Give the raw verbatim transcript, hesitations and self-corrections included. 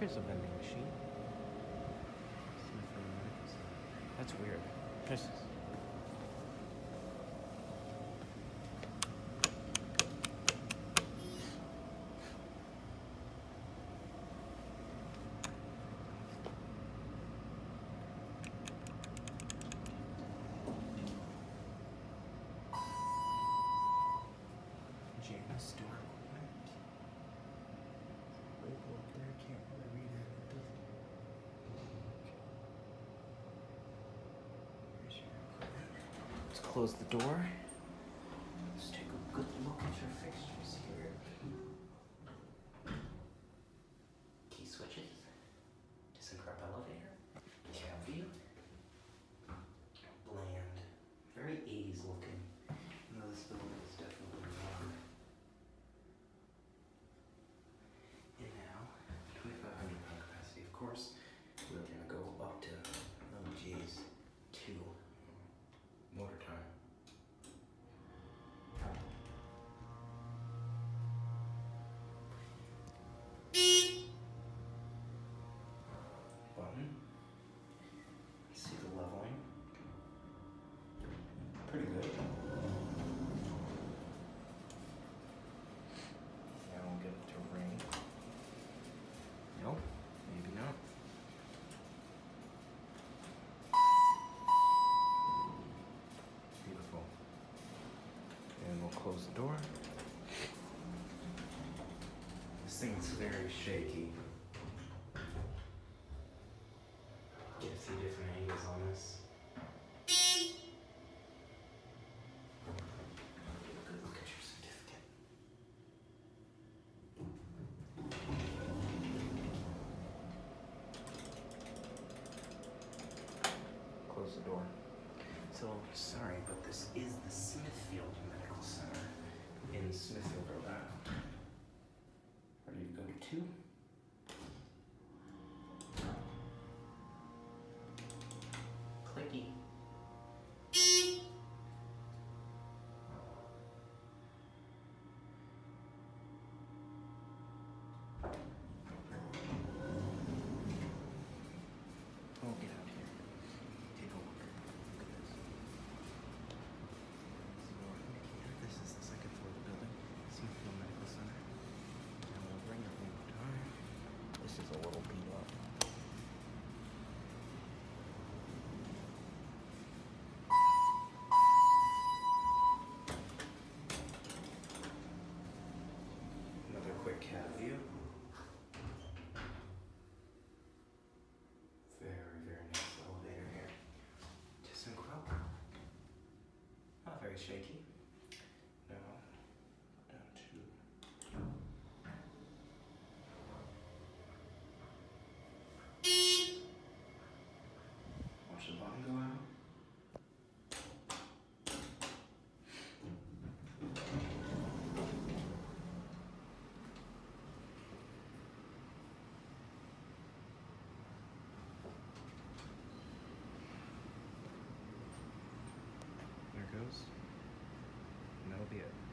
There's a vending machine. Smithfield Medical Center. That's weird. This is Jana store equipment. Label up there, can't really read it. It doesn't. Here's your equipment. Let's close the door. Let's take a good look at your fixtures here. Key switches. ThyssenKrupp elevator. Cab view. Bland. Very eighties looking. You know, this building is definitely warm. And now, twenty-five hundred pound capacity. Of course, we're gonna go up to, oh geez, two. Motor time. Button. See the leveling. Pretty good. Now we'll get it to ring. Nope, maybe not. Beautiful. And we'll close the door. This thing's very shaky. Get a few different angles on this. Get a good look at your certificate. Close the door. So, sorry, but this is the Smithfield Medical Center in Smithfield, Rhode Island. Ready to go to two? Clicky. Oh, get out here. Take a look. Look at this. This is the second floor of the building, Smithfield Medical Center. And we'll bring it one more time. This is a little beat up. Another quick cab view. Very, very nice elevator here. ThyssenKrupp. Not very shaky. Now, down to watch the button go out. There it goes. And that'll be it.